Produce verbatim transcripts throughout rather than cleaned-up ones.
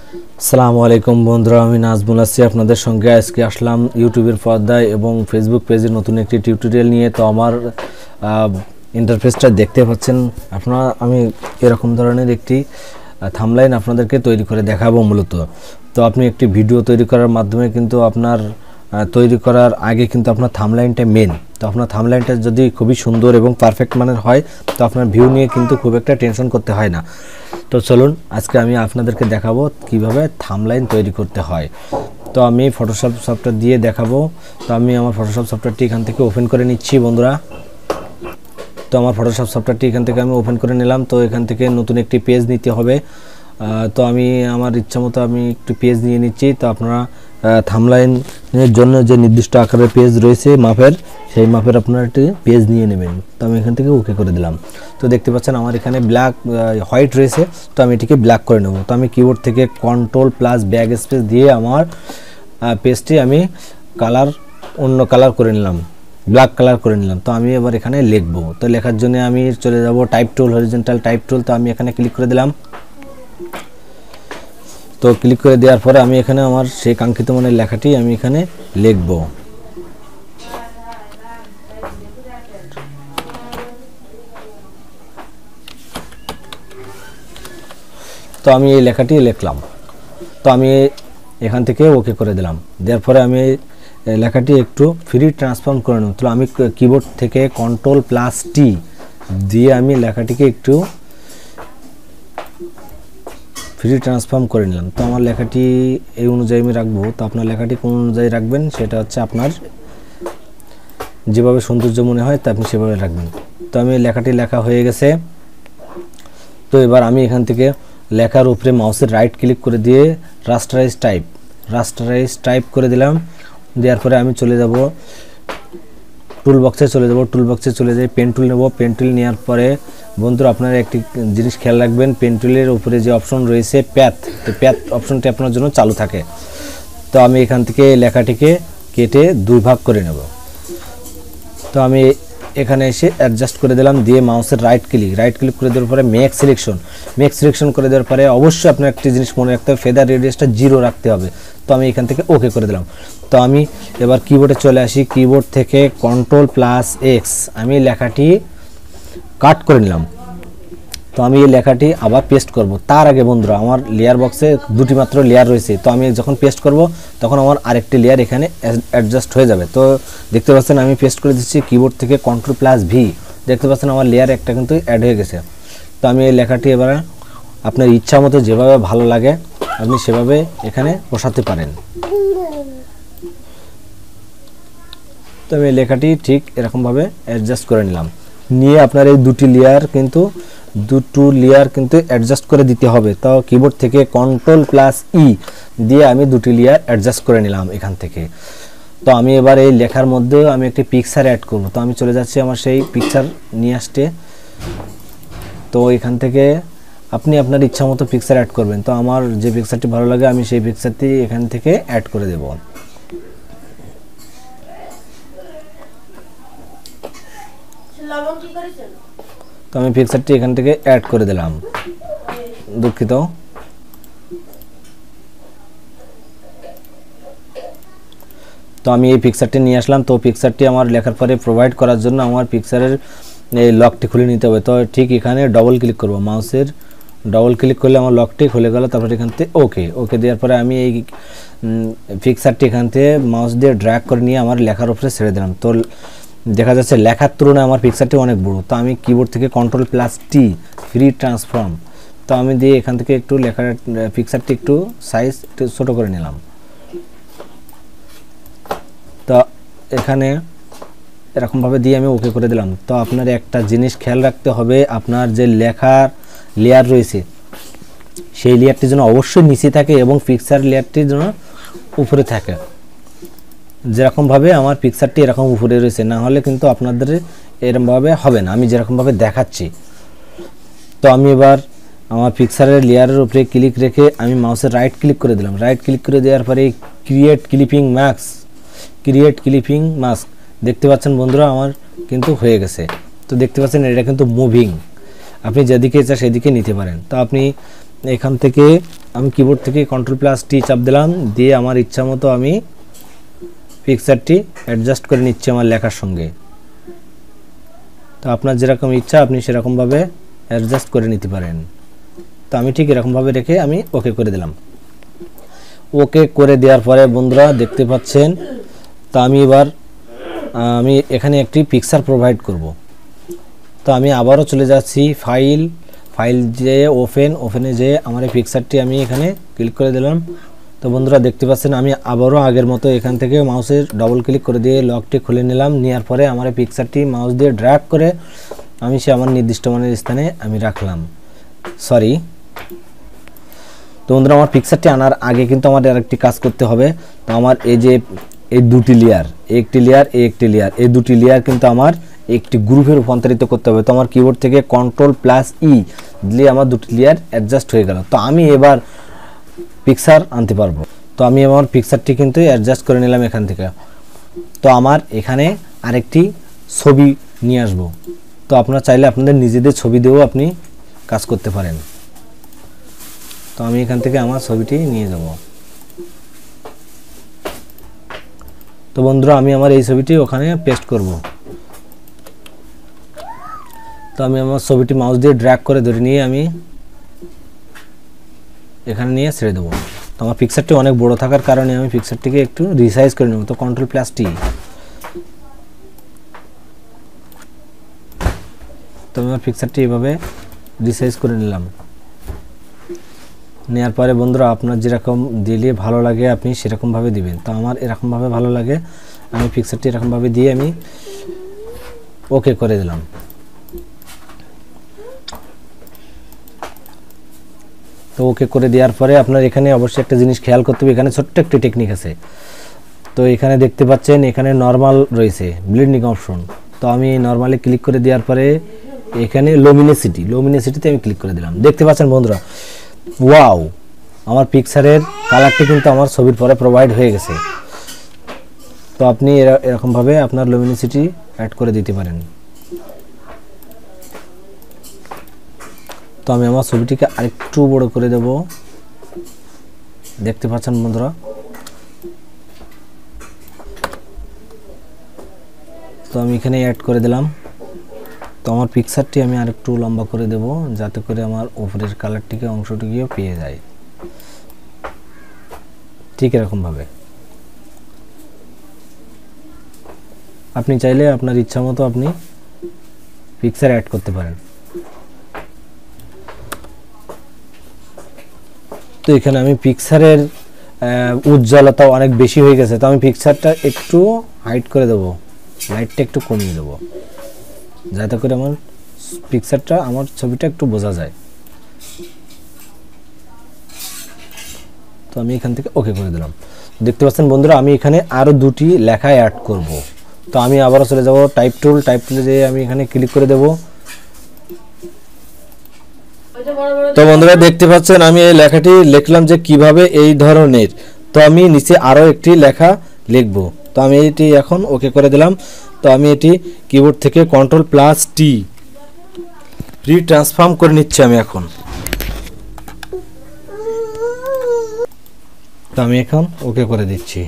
আসসালামু আলাইকুম বন্ধুরা, আমি নাজমুল আছি আপনাদের সঙ্গে। আজকে আসলাম ইউটিউবের পর্দায় এবং ফেসবুক পেজে নতুন একটি টিউটোরিয়াল নিয়ে। তো আমার ইন্টারফেসটা দেখতে পাচ্ছেন আপনারা। আমি এরকম ধরনের একটি থাম্বনেইল আপনাদেরকে তৈরি করে দেখাবো মূলত। তো আপনি একটি ভিডিও তৈরি করার মাধ্যমে কিন্তু আপনার তৈরি করার আগে কিন্তু আপনার থাম্বনেইলটা মেন। তো আপনার থাম্বনেইলটা যদি খুবই সুন্দর এবং পারফেক্ট মানের হয় তো আপনার ভিউ নিয়ে কিন্তু খুব একটা টেনশন করতে হয় না। তো চলুন আজকে আমি আপনাদেরকে দেখাবো কিভাবে থাম্বনেইল তৈরি করতে হয়। তো আমি ফটোশপ সফটওয়্যার দিয়ে দেখাবো। তো আমি আমার ফটোশপ সফটওয়্যারটি এখান থেকে ওপেন করে নিচ্ছি বন্ধুরা। তো আমার ফটোশপ সফটওয়্যারটি এখান থেকে আমি ওপেন করে নিলাম। তো এখান থেকে নতুন একটি পেজ নিতে হবে। তো আমি আমার ইচ্ছা মতো আমি একটু পেজ নিয়ে নিচ্ছি। তো আপনারা থাম্বনেইলের জন্য যে নির্দিষ্ট আকারের পেজ রয়েছে মাপের, সেই মাপের আপনারা একটি পেজ নিয়ে নেবেন। তো আমি এখান থেকে ওকে করে দিলাম। তো দেখতে পাচ্ছেন আমার এখানে ব্ল্যাক হোয়াইট রয়েছে। তো আমি এটিকে ব্ল্যাক করে নেব। তো আমি কিবোর্ড থেকে কন্ট্রোল প্লাস ব্যাক স্পেস দিয়ে আমার পেজটি আমি কালার অন্য কালার করে নিলাম, ব্ল্যাক কালার করে নিলাম। তো আমি এবার এখানে লিখব। তো লেখার জন্য আমি চলে যাব type tool, horizontal type tool. তো আমি এখানে ক্লিক করে দিলাম। তো ক্লিক করে দেওয়ার পরে আমি এখানে আমার সেই কাঙ্ক্ষিত মানের লেখাটি আমি এখানে লিখব। তো আমি এই লেখাটি লিখলাম। তো আমি এখান থেকে ওকে করে দিলাম। দেওয়ার পরে আমি লেখাটি একটু ফ্রি ট্রান্সফর্ম করে নেব। তো আমি কিবোর্ড থেকে কন্ট্রোল প্লাস টি দিয়ে আমি লেখাটিকে একটু ফ্রি ট্রান্সফর্ম করে নিলাম। তো আমার লেখাটি এই অনুযায়ী আমি রাখবো। তো আপনার লেখাটি কোন অনুযায়ী রাখবেন সেটা হচ্ছে আপনার যেভাবে সৌন্দর্য মনে হয় তা আপনি সেভাবে রাখবেন। তো আমি লেখাটি লেখা হয়ে গেছে। তো এবার আমি এখান থেকে লেখার উপরে মাউসের রাইট ক্লিক করে দিয়ে রাস্টারাইজ টাইপ রাস্টারাইজ টাইপ করে দিলাম। দেওয়ার পরে আমি চলে যাব টুল বক্সে চলে যাব টুল বক্সে চলে যাই পেন টুল নেব। পেন টুল নেওয়ার পরে বন্ধুরা আপনারা একটি জিনিস খেয়াল রাখবেন, পেন টুলের উপরে যে অপশন রয়েছে প্যাথ, তো প্যাথ অপশনটি আপনার জন্য চালু থাকে। তো আমি এখান থেকে লেখাটিকে কেটে দুই ভাগ করে নেব। তো আমি এখানে এসে অ্যাডজাস্ট করে দিলাম, দিয়ে মাউসের রাইট ক্লিক রাইট ক্লিক করে দেওয়ার পরে মেক সিলেকশন মেক সিলেকশন করে দেওয়ার পরে অবশ্যই আপনার একটি জিনিস মনে রাখতে হবে, ফেদার রেডিয়াসটা জিরো রাখতে হবে। তো আমি এখান থেকে ওকে করে দিলাম। তো আমি এবার কিবোর্ডে চলে আসি, কিবোর্ড থেকে কন্ট্রোল প্লাস এক্স আমি লেখাটি কাট করে নিলাম। তো আমি এই লেখাটি আবার পেস্ট করব। তার আগে বন্ধুরা আমার লেয়ার বক্সে দুটি মাত্র লেয়ার রয়েছে। তো আমি যখন পেস্ট করব তখন আমার আরেকটি লেয়ার এখানে অ্যাডজাস্ট হয়ে যাবে। তো দেখতে পাচ্ছেন আমি পেস্ট করে দিচ্ছি কিবোর্ড থেকে কন্ট্রোল প্লাস ভি। দেখতে পাচ্ছেন আমার লেয়ার একটা কিন্তু অ্যাড হয়ে গেছে। তো আমি এই লেখাটি এবার আপনার ইচ্ছা মতো যেভাবে ভালো লাগে আপনি সেভাবে এখানে বসাতে পারেন। তো আমি এই লেখাটি ঠিক এরকমভাবে অ্যাডজাস্ট করে নিলাম। নিয়ে আপনার এই দুটি লেয়ার কিন্তু দুটো লেয়ার কিন্তু অ্যাডজাস্ট করে দিতে হবে। তো কিবোর্ড থেকে কন্ট্রোল প্লাস ই দিয়ে আমি দুটি লেয়ার অ্যাডজাস্ট করে নিলাম এখান থেকে। তো আমি এবার এই লেখার মধ্যে আমি একটি পিকচার অ্যাড করব। তো আমি চলে যাচ্ছি আমার সেই পিকচার নিয়ে আসতে। তো এখান থেকে আপনি আপনার ইচ্ছা মতো পিকচার অ্যাড করবেন। তো আমার যে পিকচারটি ভালো লাগে আমি সেই পিকচারটি এখান থেকে অ্যাড করে দেব। তো আমি পিকচারটি এখান থেকে অ্যাড করে দিলাম, দুঃখিত। তো আমি এই পিকচারটি নিয়ে আসলাম। তো পিকচারটি আমার লেখার পরে প্রোভাইড করার জন্য আমার পিকচারের এই লকটি খুলে নিতে হবে। তো ঠিক এখানে ডবল ক্লিক করব, মাউসের ডবল ক্লিক করলে আমার লকটি খুলে গেল। তারপরে এখান থেকে ওকে ওকে দেওয়ার পরে আমি এই পিকচারটি এখান থেকে মাউস দিয়ে ড্র্যাগ করে নিয়ে আমার লেখার উপরে ছেড়ে দিলাম। তো দেখা যাচ্ছে লেখার তুলনায় আমার পিকচারটি অনেক বড়। তো আমি কিবোর্ড থেকে control plus T free transform তো আমি দিয়ে এখান থেকে একটু লেখার পিকচারটি একটু সাইজ একটু ছোটো করে নিলাম। তো এখানে এরকমভাবে দিয়ে আমি ওকে করে দিলাম। তো আপনার একটা জিনিস খেয়াল রাখতে হবে, আপনার যে লেখার লেয়ার রয়েছে সেই লেয়ারটি যেন অবশ্যই নিচে থাকে এবং পিকচার লেয়ারটি যেন উপরে থাকে। যেরকমভাবে আমার পিকচারটি এরকম উপরে রয়েছে, না হলে কিন্তু আপনাদের এরকমভাবে হবে না আমি যেরকমভাবে দেখাচ্ছি। তো আমি এবার আমার পিকচারের লেয়ারের উপরে ক্লিক রেখে আমি মাউসের রাইট ক্লিক করে দিলাম। রাইট ক্লিক করে দেওয়ার পরে create clipping mask create clipping mask দেখতে পাচ্ছেন বন্ধুরা আমার কিন্তু হয়ে গেছে। তো দেখতে পাচ্ছেন এটা কিন্তু মুভিং, আপনি যেদিকে ইচ্ছা সেদিকে নিতে পারেন। তো আপনি এখান থেকে আমি কিবোর্ড থেকে কন্ট্রোল প্লাস টি চাপ দিলাম, দিয়ে আমার ইচ্ছা মতো আমি পিকচারটি অ্যাডজাস্ট করে নিচ্ছি আমার লেখার সঙ্গে। তো আপনার যেরকম ইচ্ছা আপনি সেরকমভাবে অ্যাডজাস্ট করে নিতে পারেন। তো আমি ঠিক এরকমভাবে রেখে আমি ওকে করে দিলাম। ওকে করে দেওয়ার পরে বন্ধুরা দেখতে পাচ্ছেন, তো আমি এবার আমি এখানে একটি পিকচার প্রোভাইড করব। তো আমি আবারও চলে যাচ্ছি ফাইল ফাইল যে ওপেন ওপেনে যে আমার এই পিকচারটি আমি এখানে ক্লিক করে দিলাম। তো বন্ধুরা দেখতে পাচ্ছেন আমি আবারও আগের মতো এখান থেকে মাউসের ডবল ক্লিক করে দিয়ে লকটি খুলে নিলাম। নেওয়ার পরে আমার এই পিকচারটি মাউস দিয়ে ড্র্যাগ করে আমি সে আমার নির্দিষ্ট মানের স্থানে আমি রাখলাম। সরি, তো বন্ধুরা আমার পিকচারটি আনার আগে কিন্তু আমার আরেকটি কাজ করতে হবে। তো আমার এই যে এই দুটি লেয়ার, একটি লেয়ার এই একটি লেয়ার, এই দুটি লেয়ার কিন্তু আমার একটি গ্রুপে রূপান্তরিত করতে হবে। তো আমার কিবোর্ড থেকে কন্ট্রোল প্লাস ই দিলে আমার দুটি লেয়ার অ্যাডজাস্ট হয়ে গেল। তো আমি এবার পিকচার আনতে পারবো। তো আমি আমার পিকচারটি কিন্তু অ্যাডজাস্ট করে নিলাম এখান থেকে। তো আমার এখানে আরেকটি ছবি নিয়ে আসবো। তো আপনারা চাইলে আপনাদের নিজেদের ছবি দিয়েও আপনি কাজ করতে পারেন। তো আমি এখান থেকে আমার ছবিটি নিয়ে যাব। তো বন্ধুরা আমি আমার এই ছবিটি ওখানে পেস্ট করব। তো আমি আমার ছবিটি মাউস দিয়ে ড্র্যাগ করে ধরে নিয়ে আমি এখানে নিয়ে ছেড়ে দেবো। তো আমার পিকচারটি অনেক বড় থাকার কারণে আমি পিকচারটিকে একটু রিসাইজ করে নেব। তো কন্ট্রোল প্লাস টি, তো আমি আমার পিকচারটি এভাবে রিসাইজ করে নিলাম। নেওয়ার পরে বন্ধুরা আপনার যেরকম দিলে ভালো লাগে আপনি সেরকমভাবে দিবেন। তো আমার এরকমভাবে ভালো লাগে, আমি পিকচারটি এরকমভাবে দিয়ে আমি ওকে করে দিলাম। তো ওকে করে দেওয়ার পরে আপনার এখানে অবশ্যই একটা জিনিস খেয়াল করতে হবে, এখানে ছোট্ট একটি টেকনিক আছে। তো এখানে দেখতে পাচ্ছেন এখানে নর্মাল রয়েছে, ব্লেন্ডিং অপশন। তো আমি নর্মালি ক্লিক করে দেওয়ার পরে এখানে লুমিনিসিটি লুমিনিসিটিতে আমি ক্লিক করে দিলাম। দেখতে পাচ্ছেন বন্ধুরা, ওয়াও, আমার পিকচারের কালারটি কিন্তু আমার ছবির পরে প্রোভাইড হয়ে গেছে। তো আপনি এরকমভাবে আপনার লুমিনিসিটি অ্যাড করে দিতে পারেন। তো আমি আমার ছবিটিকে আরেকটু বড় করে দেব। দেখতে পাচ্ছেন বন্ধুরা, তো আমি এখানে অ্যাড করে দিলাম। তো আমার পিকচারটি আমি আরেকটু লম্বা করে দেব, যাতে করে আমার উপরের কালারটিকে অংশটিকেও পেয়ে যায়। ঠিক এরকমভাবে আপনি চাইলে আপনার ইচ্ছা মতো আপনি পিকচার অ্যাড করতে পারেন। তো এখানে আমি পিকচারের উজ্জ্বলতা অনেক বেশি হয়ে গেছে। তো আমি পিকচারটা একটু হাইড করে দেব, লাইটটা একটু কমিয়ে দেব, যাতে করে আমার পিকচারটা আমার ছবিটা একটু বোঝা যায়। তো আমি এখান থেকে ওকে করে দিলাম। দেখতে পাচ্ছেন বন্ধুরা আমি এখানে আরো দুটি লেখা অ্যাড করব। তো আমি আবারও চলে যাব টাইপ টুল, টাইপ টুলে যেয়ে আমি এখানে ক্লিক করে দেব। তো বন্ধুরা দেখতে পাচ্ছেন আমি এই লেখাটি লিখলাম যে কিভাবে এই ধরনের। তো আমি নিচে আরো একটি লেখা লিখব। তো আমি এটি এখন ওকে করে দিলাম। তো আমি এটি কিবোর্ড থেকে কন্ট্রোল প্লাস টি রি ট্রান্সফর্ম করে নিচ্ছি আমি এখন। তো আমি এখন ওকে করে দিচ্ছি,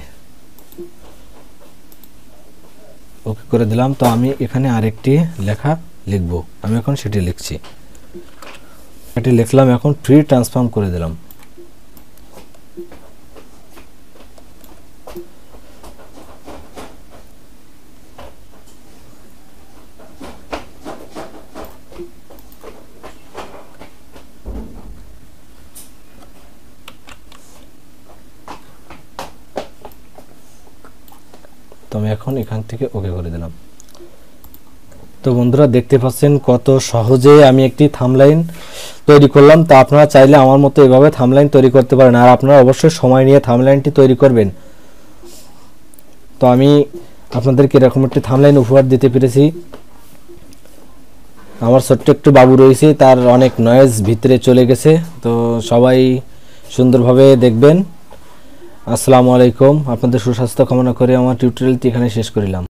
ওকে করে দিলাম। তো আমি এখানে আরেকটি লেখা লিখব, আমি এখন সেটি লিখছি। এটি লিখলাম, এখন ফ্রি ট্রান্সফর্ম করে দিলাম। তো আমি এখন এখান থেকে ওকে করে দিলাম। তো বন্ধুরা দেখতে পাচ্ছেন কত সহজে আমি একটি থাম্বনেইল তৈরি করলাম। তো আপনারা চাইলে আমার মতো এভাবে থাম্বনেইল তৈরি করতে পারেন, আর আপনারা অবশ্যই সময় নিয়ে থাম্বনেইলটি তৈরি করবেন। তো আমি আপনাদেরকে এরকম একটি থাম্বনেইল উপহার দিতে পেরেছি। আমার ছোট্ট একটু বাবু রয়েছে, তার অনেক নয়েজ ভিতরে চলে গেছে। তো সবাই সুন্দরভাবে দেখবেন। আসসালামু আলাইকুম, আপনাদের সুস্বাস্থ্য কামনা করে আমার টিউটোরিয়ালটি এখানে শেষ করিলাম।